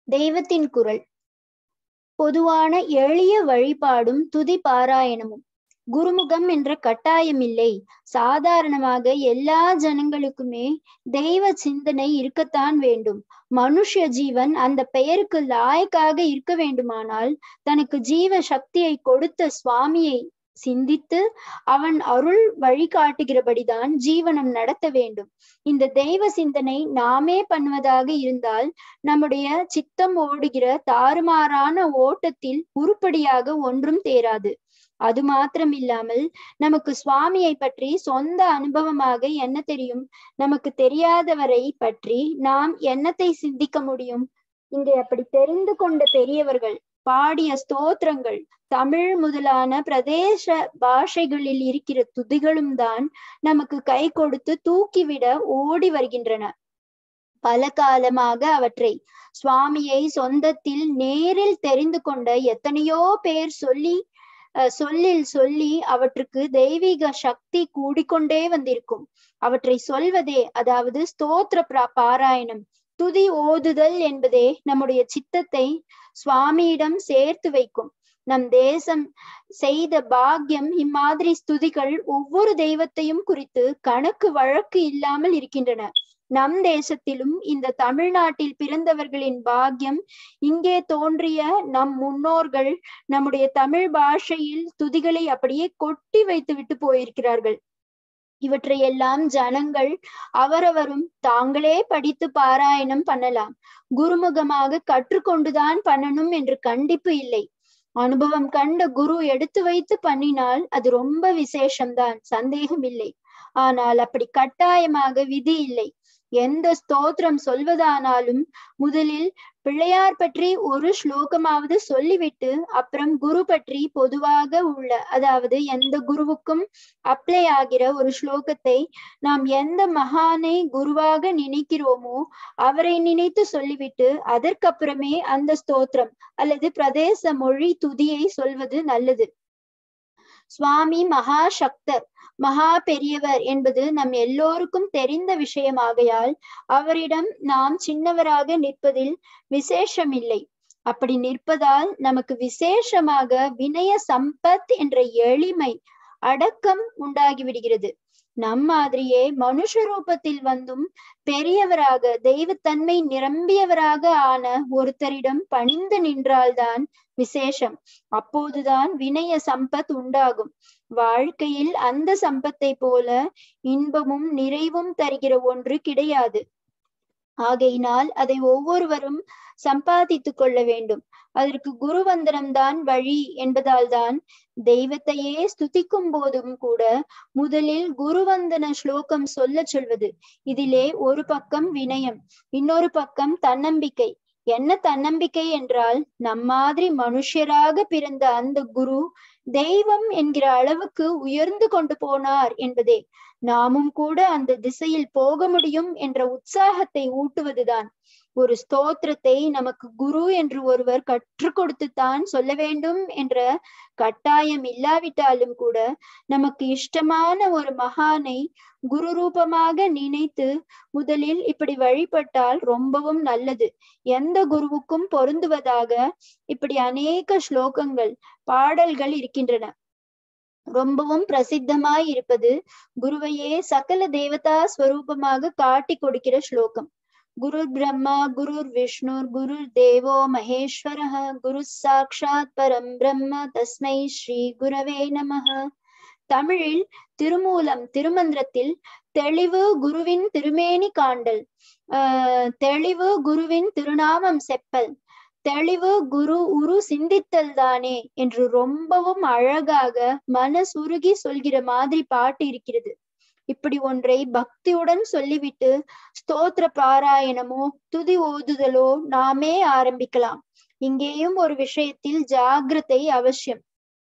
தெய்வத்தின் குரல். பொதுவான எளிய வழிபாடும் துதி பாராயணமும். குருமுகம் என்ற கட்டாயமில்லை. சாதாரணமாக எல்லா ஜனங்களுக்குமே தெய்வ சிந்தனை இருக்கத்தான் வேண்டும். மனுஷ ஜீவன் அந்த பெயருக்கு லாயக்காக இருக்க வேண்டுமானால் தனக்கு ஜீவ சக்தியை கொடுத்த சுவாமியை சிந்தித்து அவன் அருள் வழிகாட்டுகிறபடிதான் ஜீவனம் நடத்த வேண்டும். இந்த தெய்வ சிந்தனை நாமே பண்ணுவதாக இருந்தால் நம்முடைய சித்தம் ஓடுகிற தாறுமாறான ஓட்டத்தில் உருப்படியாக ஒன்றும் தேராது. அது மாத்திரம் இல்லாமல் நமக்கு சுவாமியை பற்றி சொந்த அனுபவமாக என்ன தெரியும்? நமக்கு தெரியாதவரை பற்றி நாம் என்னத்தை சிந்திக்க முடியும்? இங்கே அப்படி தெரிந்து கொண்ட பெரியவர்கள் பாடிய ஸ்தோத்திரங்கள் தமிழ் முதலான பிரதேச பாஷைகளில் இருக்கிற துதிகளும் தான் நமக்கு கை கொடுத்து தூக்கிவிட ஓடி வருகின்றன. பல காலமாக அவற்றை சுவாமியை சொந்தத்தில் நேரில் தெரிந்து கொண்ட எத்தனையோ பேர் சொல்லி அவற்றுக்கு தெய்வீக சக்தி கூடிக்கொண்டே வந்திருக்கும். அவற்றை சொல்வதே, அதாவது ஸ்தோத்திர பாராயணம், துதி ஓதுதல் என்பதே நம்முடைய சித்தத்தை சுவாமியிடம் சேர்த்து வைக்கும். நம் தேசம் செய்த பாக்கியம் இம்மாதிரி ஸ்துதிகள் ஒவ்வொரு தெய்வத்தையும் குறித்து கணக்கு வழக்கு இல்லாமல் இருக்கின்றன. நம் தேசத்திலும் இந்த தமிழ்நாட்டில் பிறந்தவர்களின் பாக்கியம், இங்கே தோன்றிய நம் முன்னோர்கள் நம்முடைய தமிழ் பாஷையில் துதிகளை அப்படியே கொட்டி வைத்து விட்டு போயிருக்கிறார்கள். இவற்றையெல்லாம் ஜனங்கள் அவரவரும் தாங்களே படித்து பாராயணம் பண்ணலாம். குருமுகமாக கற்றுக்கொண்டுதான் பண்ணணும் என்று கண்டிப்பு இல்லை. அனுபவம் கண்ட குரு எடுத்து வைத்து பண்ணினால் அது ரொம்ப விசேஷம்தான், சந்தேகம் இல்லை. ஆனால் அப்படி கட்டாயமாக விதி இல்லை. எந்த ஸ்தோத்திரம் சொல்வதானாலும் முதலில் பிள்ளையார் பற்றி ஒரு ஸ்லோகமாவது சொல்லிவிட்டு அப்புறம் குரு பற்றி பொதுவாக உள்ள, அதாவது எந்த குருவுக்கும் அப்ளை ஆகிற ஒரு ஸ்லோகத்தை நாம் எந்த மகானை குருவாக நினைக்கிறோமோ அவரை நினைத்து சொல்லிவிட்டு அதற்கப்புறமே அந்த ஸ்தோத்திரம் அல்லது பிரதேச மொழி துதியை சொல்வது நல்லது. சுவாமி மகா சக்தர், மகா பெரியவர் என்பது நம் எல்லோருக்கும் தெரிந்த விஷயமாகையால் அவரிடம் நாம் சின்னவராக நிற்பதில் விசேஷமில்லை. அப்படி நிற்பதால் நமக்கு விசேஷமாக வினய சம்பத் என்ற எளிமை, அடக்கம் உண்டாகிவிடுகிறது. நம் மாதிரியே மனுஷ ரூபத்தில் வந்தும் பெரியவராக தெய்வத்தன்மை நிரம்பியவராக ஆன ஒருத்தரிடம் பணிந்து நின்றால்தான் விசேஷம். அப்போதுதான் வினய சம்பத் உண்டாகும். வாழ்க்கையில் அந்த சம்பத்தை போல இன்பமும் நிறைவும் தருகிற ஒன்று கிடையாது. ஆகையினால் அதை ஒவ்வொருவரும் சம்பாதித்து கொள்ள வேண்டும். அதற்கு குருவந்தனம் தான் வழி என்பதால் தான் தெய்வத்தையே ஸ்துதிக்கும் போதும் கூட முதலில் குருவந்தன ஸ்லோகம் சொல்வது. இதிலே ஒரு பக்கம் வினயம், இன்னொரு பக்கம் தன்னம்பிக்கை. என்ன தன்னம்பிக்கை என்றால், நம்மாதிரி மனுஷராக பிறந்த அந்த குரு தெய்வம் என்கிற அளவுக்கு உயர்ந்து கொண்டு போனார் என்பதே. நாமும் கூட அந்த திசையில் போக முடியும் என்ற உற்சாகத்தை ஊட்டுவதுதான். ஒரு ஸ்தோத்திரத்தை நமக்கு குரு என்று ஒருவர் கற்றுக் கொடுத்துத்தான் சொல்ல வேண்டும் என்ற கட்டாயம் இல்லாவிட்டாலும் கூட நமக்கு இஷ்டமான ஒரு மகானை குரு ரூபமாக நினைத்து முதலில் இப்படி வழிபட்டால் ரொம்பவும் நல்லது. எந்த குருவுக்கும் பொருந்துவதாக இப்படி அநேக ஸ்லோகங்கள், பாடல்கள் இருக்கின்றன. ரொம்பவும் பிரசித்தமாய் இருப்பது குருவையே சகல தேவதா ஸ்வரூபமாக காட்டி கொடுக்கிற ஸ்லோகம். குரு பிரம்மா குரு விஷ்ணு குரு தேவோ மகேஸ்வரஹ குரு சாக்ஷாத் பரம் பிரம்ம தஸ்மை ஸ்ரீ குரவே நமஹ. தமிழில் திருமூலம் திருமந்திரத்தில் தெளிவு குருவின் திருமேனி காண்டல், தெளிவு குருவின் திருநாமம் செப்பல், தெளிவு குரு உரு சிந்தித்தல் தானே என்று ரொம்பவும் அழகாக மனசுருகி சொல்கிற மாதிரி பாட்டு இருக்கிறது. இப்படி ஒன்றை பக்தியுடன் சொல்லிவிட்டு ஸ்தோத்திர பாராயணமோ துதி ஓதுதலோ நாமே ஆரம்பிக்கலாம். இங்கேயும் ஒரு விஷயத்தில் ஜாகிரதை அவசியம்.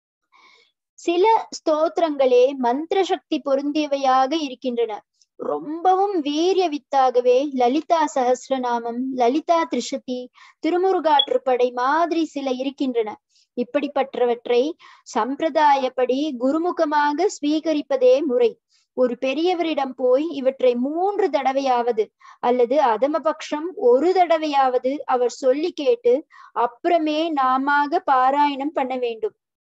சில ஸ்தோத்திரங்களே மந்திர சக்தி பொருந்தியவையாக இருக்கின்றன. ரொம்பவும் வீரிய வித்தாகவே லலிதா சஹஸ்ரநாமம், லலிதா திரிசதி, திருமுருகாற்றுப்படை மாதிரி சில இருக்கின்றன. இப்படிப்பட்டவற்றை சம்பிரதாயப்படி குருமுகமாக ஸ்வீகரிப்பதே முறை. ஒரு பெரியவரிடம் போய் இவற்றை 3 தடவையாவது அல்லது அதமபக்ஷம் ஒரு தடவையாவது அவர் சொல்லி கேட்டு அப்புறமே நாமாக பாராயணம் பண்ண வேண்டும்.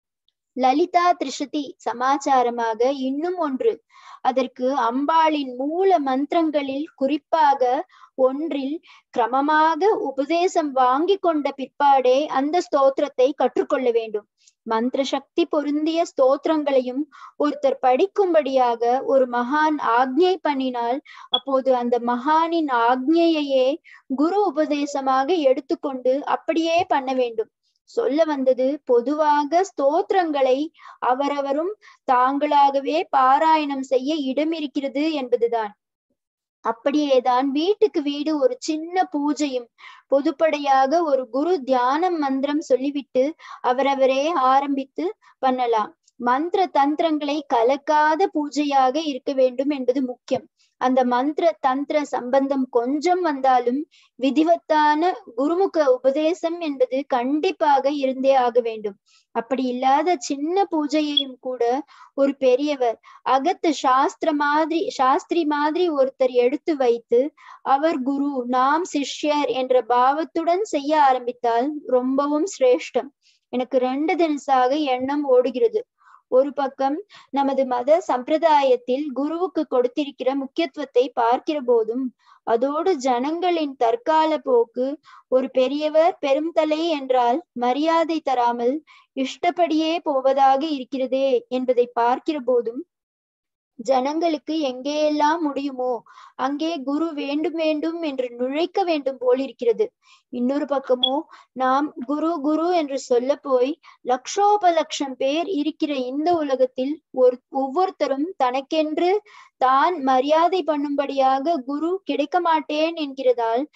லலிதா திரிஷதி சமாச்சாரமாக இன்னும் ஒன்று. அதற்கு அம்பாளின் மூல மந்திரங்களில் குறிப்பாக ஒன்றில் கிரமமாக உபதேசம் வாங்கி கொண்ட பிற்பாடே அந்த ஸ்தோத்திரத்தை கற்றுக்கொள்ள வேண்டும். மந்திர சக்தி பொருந்திய ஸ்தோத்திரங்களையும் ஒருத்தர் படிக்கும்படியாக ஒரு மகான் ஆக்ஞை பண்ணினால் அப்போது அந்த மகானின் ஆக்ஞையையே குரு உபதேசமாக எடுத்துக்கொண்டு அப்படியே பண்ண வேண்டும். சொல்ல வந்தது பொதுவாக ஸ்தோத்திரங்களை அவரவரும் தாங்களாகவே பாராயணம் செய்ய இடம் இருக்கிறது என்பதுதான். அப்படியேதான் வீட்டுக்கு வீடு ஒரு சின்ன பூஜையும் பொதுப்படையாக ஒரு குரு தியானம் மந்திரம் சொல்லிவிட்டு அவரவரே ஆரம்பித்து பண்ணலாம். மந்திர தந்திரங்களை கலக்காத பூஜையாக இருக்க வேண்டும் என்பது முக்கியம். அந்த மந்திர தந்திர சம்பந்தம் கொஞ்சம் வந்தாலும் விதிவத்தான குருமுக உபதேசம் என்பது கண்டிப்பாக இருந்தே ஆக வேண்டும். அப்படி இல்லாத சின்ன பூஜையையும் கூட ஒரு பெரியவர் அகத்து சாஸ்திரி மாதிரி ஒருத்தர் எடுத்து வைத்து அவர் குரு நாம் சிஷ்யர் என்ற பாவத்துடன் செய்ய ஆரம்பித்தால் ரொம்பவும் சிரேஷ்டம். எனக்கு 2 தினசாக எண்ணம் ஓடுகிறது. ஒரு பக்கம் நமது மத சம்பிரதாயத்தில் குருவுக்கு கொடுத்திருக்கிற முக்கியத்துவத்தை பார்க்கிற போதும் அதோடு ஜனங்களின் தற்கால போக்கு ஒரு பெரியவர் பெரும் தலை என்றால் மரியாதை தராமல் இஷ்டப்படியே போவதாக இருக்கிறதே என்பதை பார்க்கிற போதும் ஜனங்களுக்கு எங்கேயெல்லாம் முடியுமோ அங்கே குரு வேண்டும் வேண்டும் என்று நுழைக்க வேண்டும் போல் இருக்கிறது. இன்னொரு பக்கமோ நாம் குரு குரு என்று சொல்ல போய் லட்சோபலட்சம் பேர் இருக்கிற இந்த உலகத்தில் ஒவ்வொருத்தரும் தனக்கென்று தான் மரியாதை பண்ணும்படியாக குரு கிடைக்க மாட்டேன் என்கிறதால்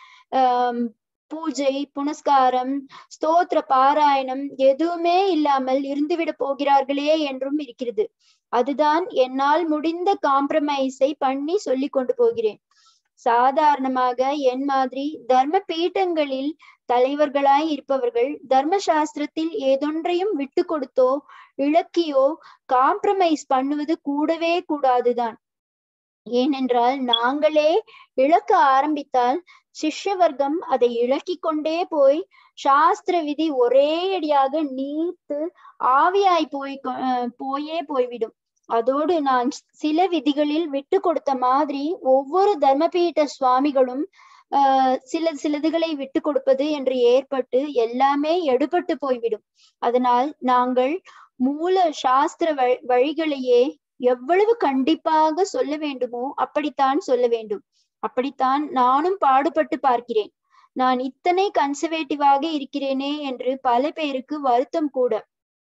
பூஜை புனஸ்காரம் ஸ்தோத்திர பாராயணம் எதுவுமே இல்லாமல் இருந்துவிட போகிறார்களே என்றும் இருக்கிறது. அதுதான் என்னால் முடிந்த காம்ப்ரமைஸை பண்ணி சொல்லி கொண்டு போகிறேன். சாதாரணமாக என் மாதிரி தர்ம பீட்டங்களில் தலைவர்களாய் இருப்பவர்கள் தர்ம சாஸ்திரத்தில் ஏதொன்றையும் விட்டு கொடுத்தோ இலக்கியோ காம்ப்ரமைஸ் பண்ணுவது கூடவே கூடாதுதான். ஏனென்றால் நாங்களே இழக்க ஆரம்பித்தால் சிஷ்ய வர்க்கம் அதை இழக்கி கொண்டே போய் சாஸ்திர விதி ஒரே அடியாக நீர்த்து ஆவியாய் போய்விடும். அதோடு நான் சில விதிகளில் விட்டு கொடுத்த மாதிரி ஒவ்வொரு தர்மபீட்ட சுவாமிகளும் சிலதுகளை விட்டு கொடுப்பது என்று ஏற்பட்டு எல்லாமே எடுபட்டு போய்விடும். அதனால் நாங்கள் மூல சாஸ்திர வழிகளையே எவ்வளவு கண்டிப்பாக சொல்ல வேண்டுமோ அப்படித்தான் சொல்ல வேண்டும். அப்படித்தான் நானும் பாடுபட்டு பார்க்கிறேன். நான் இத்தனை கன்சர்வேட்டிவாக இருக்கிறேனே என்று பல பேருக்கு வருத்தம் கூட.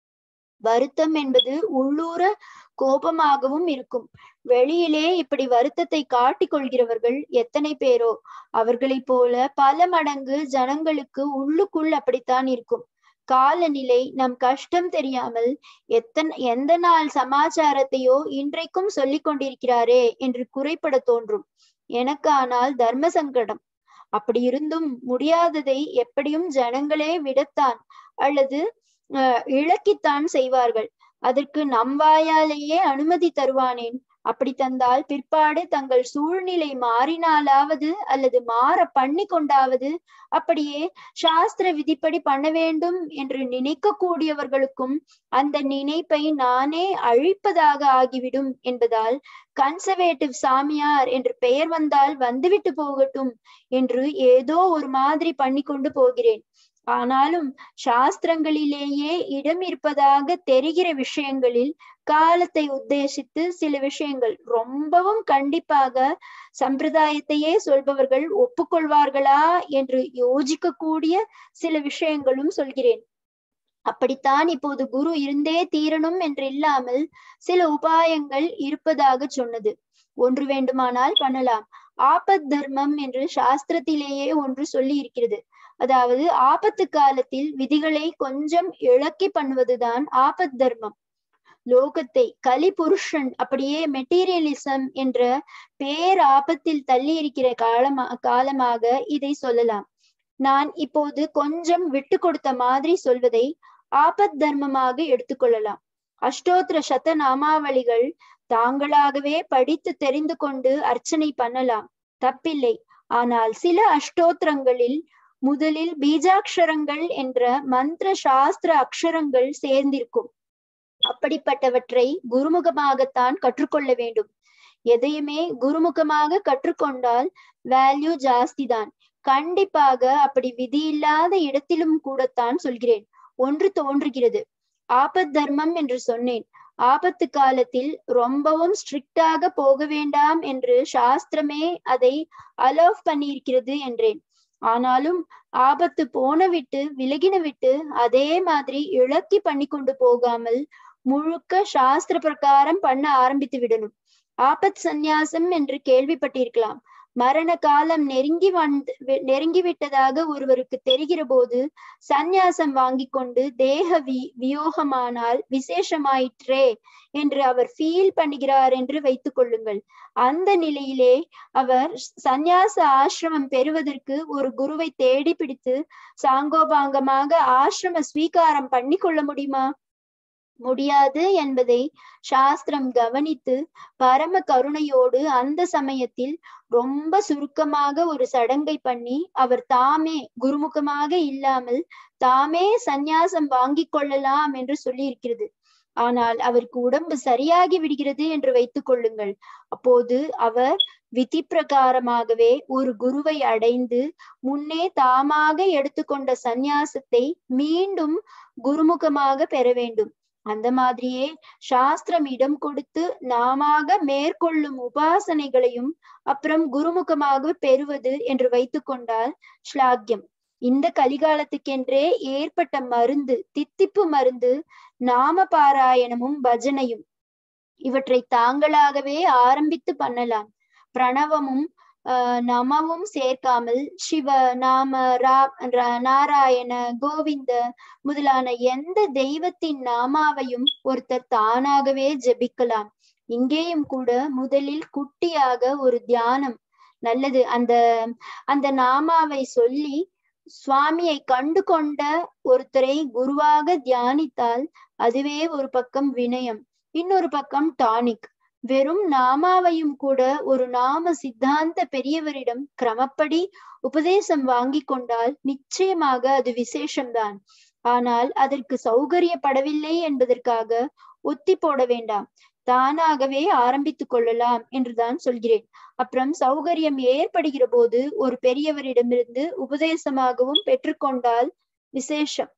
வருத்தம் என்பது உள்ளூர கோபமாகவும் இருக்கும். வெளியிலே இப்படி வருத்தத்தை காட்டிக் கொள்கிறவர்கள் எத்தனை பேரோ. அவர்களை போல பல மடங்கு ஜனங்களுக்கு உள்ளுக்குள் அப்படித்தான் இருக்கும். காலநிலை நம் கஷ்டம் தெரியாமல் எந்த நாள் சமாச்சாரத்தையோ இன்றைக்கும் சொல்லிக் கொண்டிருக்கிறாரே என்று குறைப்பட தோன்றும். எனக்கு ஆனால் தர்ம சங்கடம். அப்படி இருந்தும் முடியாததை எப்படியும் ஜனங்களே விடத்தான் அல்லது இழக்கித்தான் செய்வார்கள். அதற்கு நம் வாயாலேயே அனுமதி தருவானேன்? அப்படி தந்தால் பிற்பாடு தங்கள் சூழ்நிலை மாறினாலாவது அல்லது மாற பண்ணி கொண்டாவது அப்படியே சாஸ்திர விதிப்படி பண்ண வேண்டும் என்று நினைக்க கூடியவர்களுக்கும் அந்த நினைப்பை நானே அழிப்பதாக ஆகிவிடும் என்பதால் கன்சர்வேட்டிவ் சாமியார் என்று பெயர் வந்தால் வந்துவிட்டு போகட்டும் என்று ஏதோ ஒரு மாதிரி பண்ணி கொண்டு போகிறேன். ஆனாலும் சாஸ்திரங்களிலேயே இடம் இருப்பதாக தெரிகிற விஷயங்களில் காலத்தை உத்தேசித்து சில விஷயங்கள் ரொம்பவும் கண்டிப்பாக சம்பிரதாயத்தையே சொல்பவர்கள் ஒப்புக்கொள்வார்களா என்று யோசிக்க கூடிய சில விஷயங்களும் சொல்கிறேன். அப்படித்தான் இப்போது குரு இருந்தே தீரணும் என்று இல்லாமல் சில உபாயங்கள் இருப்பதாக சொன்னது. ஒன்று வேண்டுமானால் பண்ணலாம். ஆபத் தர்மம் என்று சாஸ்திரத்திலேயே ஒன்று சொல்லி இருக்கிறது. அதாவது ஆபத்து காலத்தில் விதிகளை கொஞ்சம் இழக்கி பண்ணுவதுதான் ஆபத் தர்மம். லோகத்தை கலி புருஷன் அப்படியே மெட்டீரியலிசம் என்ற பேர் ஆபத்தில் தள்ளி இருக்கிற காலமாக இதை சொல்லலாம். நான் இப்போது கொஞ்சம் விட்டு கொடுத்த மாதிரி சொல்வதை ஆபத் தர்மமாக எடுத்துக்கொள்ளலாம். அஷ்டோத்திர சத நாமாவளிகள் தாங்களாகவே படித்து தெரிந்து கொண்டு அர்ச்சனை பண்ணலாம், தப்பில்லை. ஆனால் சில அஷ்டோத்திரங்களில் முதலில் பீஜாட்சரங்கள் என்ற மந்திர சாஸ்திர அக்ஷரங்கள் சேர்ந்திருக்கும். அப்படிப்பட்டவற்றை குருமுகமாகத்தான் கற்றுக்கொள்ள வேண்டும். எதையுமே குருமுகமாக கற்றுக்கொண்டால் வேல்யூ ஜாஸ்தி தான். கண்டிப்பாக அப்படி விதி இல்லாத இடத்திலும் கூடத்தான் சொல்கிறேன். ஒன்று தோன்றுகிறது. ஆபத் தர்மம் என்று சொன்னேன். ஆபத்து காலத்தில் ரொம்பவும் ஸ்ட்ரிக்டாக போக வேண்டாம் என்று சாஸ்திரமே அதை அலோவ் பண்ணியிருக்கிறது என்றேன். ஆனாலும் ஆபத்து போன விட்டு விலகின விட்டு அதே மாதிரி இழக்கி பண்ணி கொண்டு போகாமல் முழுக்க சாஸ்திர பிரகாரம் பண்ண ஆரம்பித்து விடணும். ஆபத் சந்நியாசம் என்று கேள்விப்பட்டிருக்கலாம். மரண காலம் நெருங்கி விட்டதாக ஒருவருக்கு தெரிகிற போது சந்நியாசம் வாங்கி கொண்டு தேக வியோகமானால் விசேஷமாயிற்றே என்று அவர் ஃபீல் பண்ணுகிறார் என்று வைத்துக் கொள்ளுங்கள். அந்த நிலையிலே அவர் சந்நியாச ஆசிரமம் பெறுவதற்கு ஒரு குருவை தேடி பிடித்து சாங்கோபாங்கமாக ஆசிரம ஸ்வீகாரம் பண்ணி கொள்ள முடியுமா? முடியாது என்பதை சாஸ்திரம் கவனித்து பரம கருணையோடு அந்த சமயத்தில் ரொம்ப சுருக்கமாக ஒரு சடங்கை பண்ணி அவர் தாமே குருமுகமாக இல்லாமல் தாமே சந்நியாசம் வாங்கி கொள்ளலாம் என்று சொல்லி இருக்கிறது. ஆனால் அவருக்கு உடம்பு சரியாகி விடுகிறது என்று வைத்துக் கொள்ளுங்கள். அப்போது அவர் விதி பிரகாரமாகவே ஒரு குருவை அடைந்து முன்னே தாமாக எடுத்துக்கொண்ட சந்நியாசத்தை மீண்டும் குருமுகமாக பெற வேண்டும். அந்த மாதிரியே சாஸ்திரம் இடம் கொடுத்து நாமாக மேற்கொள்ளும் உபாசனைகளையும் அப்புறம் குருமுகமாக பெறுவது என்று வைத்து கொண்டால் ஸ்லாக்கியம். இந்த கலிகாலத்துக்கென்றே ஏற்பட்ட மருந்து, தித்திப்பு மருந்து நாம பாராயணமும் பஜனையும். இவற்றை தாங்களாகவே ஆரம்பித்து பண்ணலாம். பிரணவமும் நமவும் சேர்க்காமல் சிவ நாம நாராயண கோவிந்த முதலான எந்த தெய்வத்தின் நாமாவையும் ஒருத்தர் தானாகவே ஜபிக்கலாம். இங்கேயும் கூட முதலில் குட்டியாக ஒரு தியானம் நல்லது. அந்த நாமாவை சொல்லி சுவாமியை கண்டு கொண்ட ஒருத்தரை குருவாக தியானித்தால் அதுவே ஒரு பக்கம் வினயம், இன்னொரு பக்கம் டானிக். வெறும் நாமாவையும் கூட ஒரு நாம சித்தாந்த பெரியவரிடம் கிரமப்படி உபதேசம் வாங்கி கொண்டால் நிச்சயமாக அது விசேஷம்தான். ஆனால் அதற்கு சௌகரியப்படவில்லை என்பதற்காக ஒத்தி போட வேண்டாம். தானாகவே ஆரம்பித்துக் கொள்ளலாம் என்றுதான் சொல்கிறேன். அப்புறம் சௌகரியம் ஏற்படுகிற போது ஒரு பெரியவரிடமிருந்து உபதேசமாகவும் பெற்றுக்கொண்டால் விசேஷம்.